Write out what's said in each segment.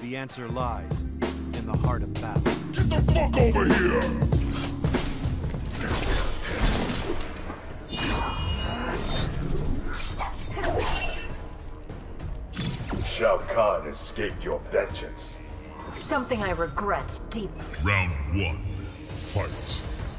the answer lies in the heart of battle. Get the fuck over here! Shao Kahn escaped your vengeance. Something I regret deeply. Round 1, fight.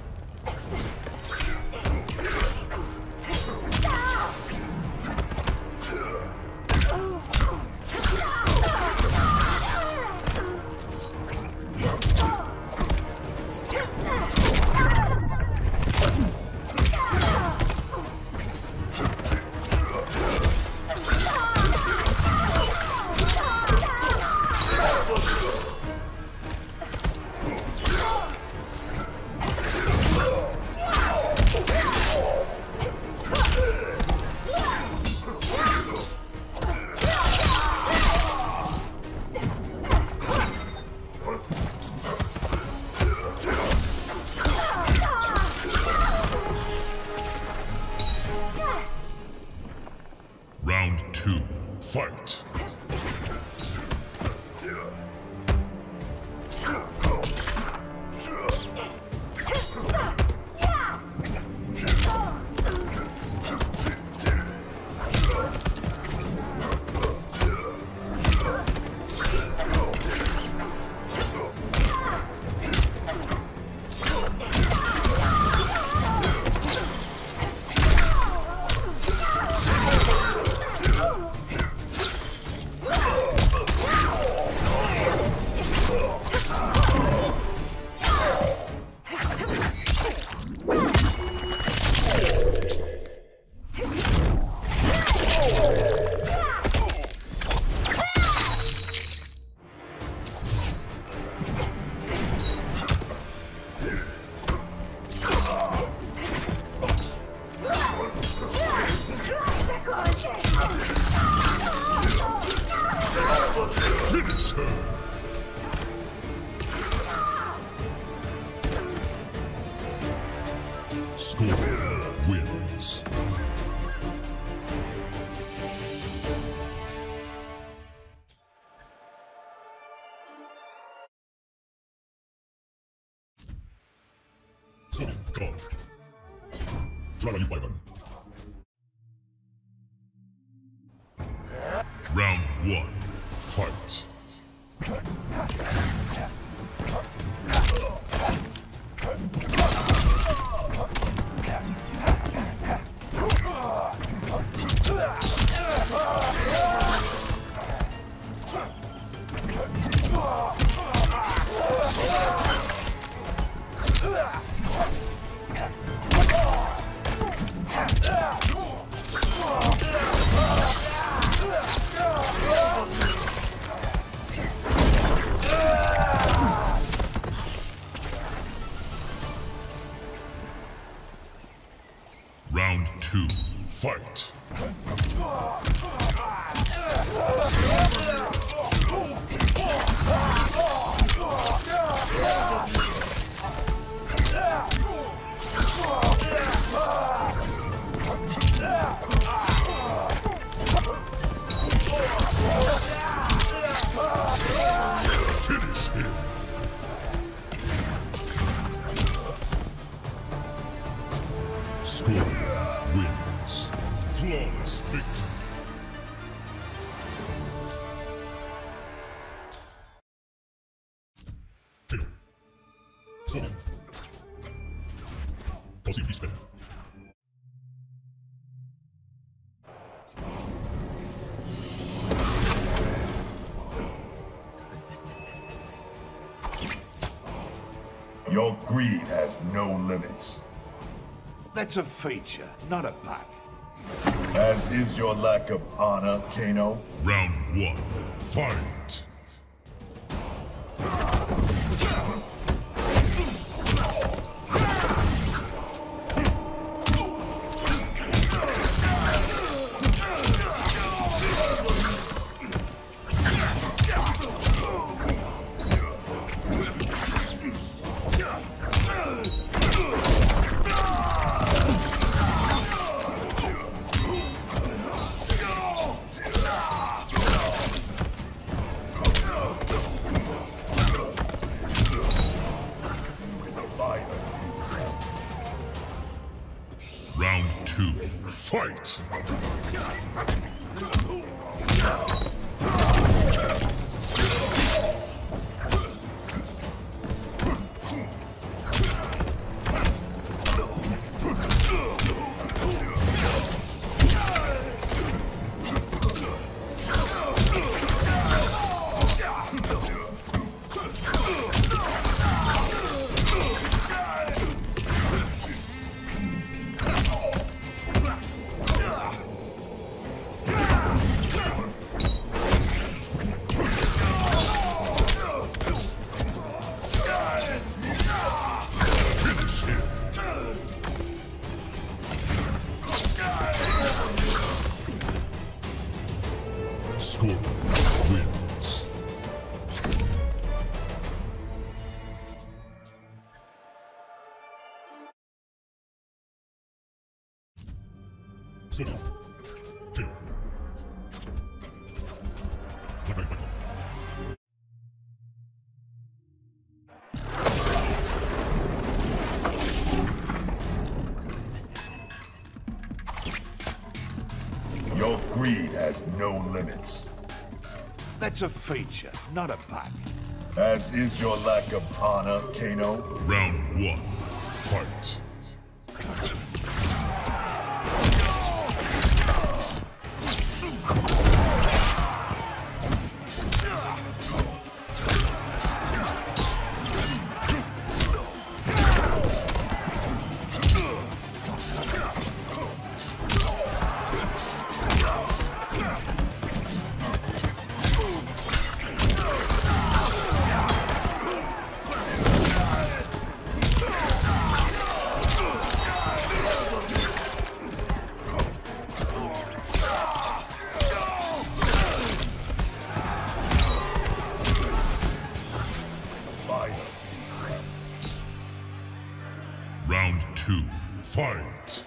Round 2, fight. Score wins. Summon God. Draw you 5. Round 1, fight. Round 2, fight. Finish him. Score wins. Flawless victory. Hello. Summon. Possibly spell. Your greed has no limits. That's a feature, not a bug. As is your lack of honor, Kano. Round 1, fight. Fight! Scorpion wins. Seven. Kill. Contact fight. Your greed has no limits. That's a feature, not a bug. As is your lack of honor, Kano. Round one. Fight. Round two. Fight.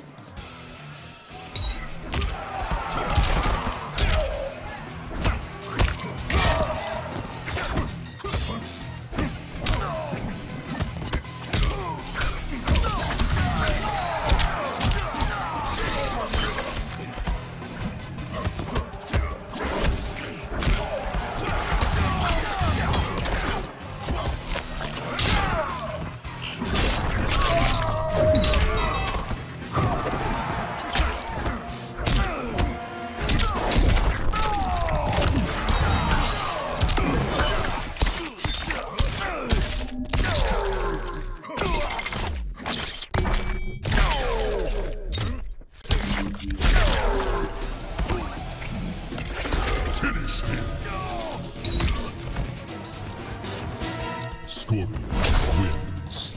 Finish him. Scorpion wins.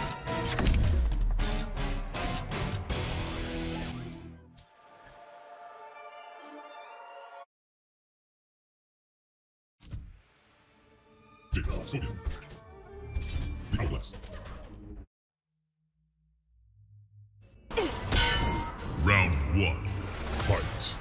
Sodium. Less. Round one. Fight.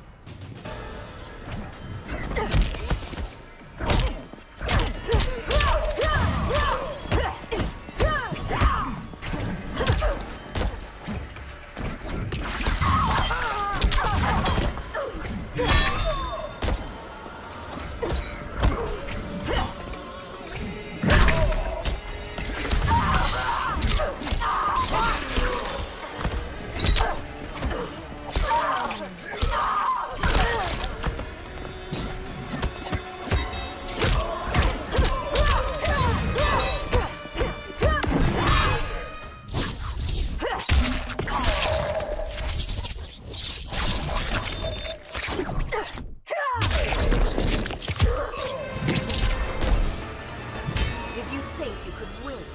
Did you think you could win?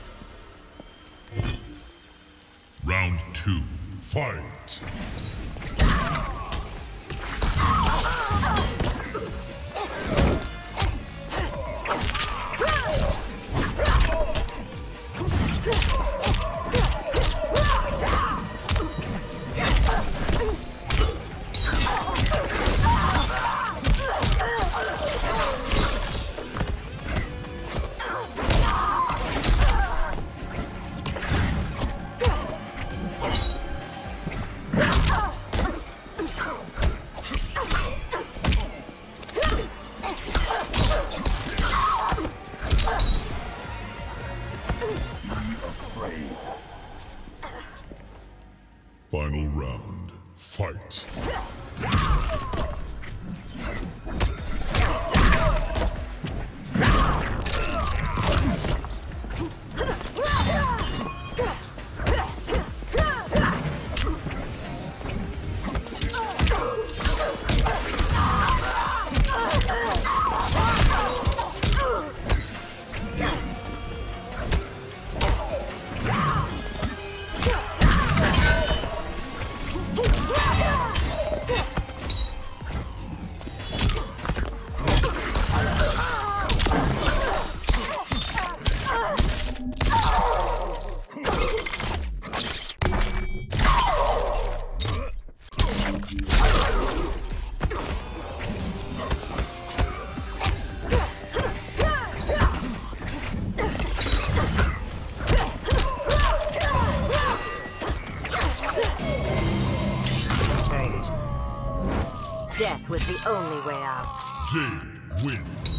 Round two. Fight. Afraid. Final round. Fight. Death was the only way out. Jade wins.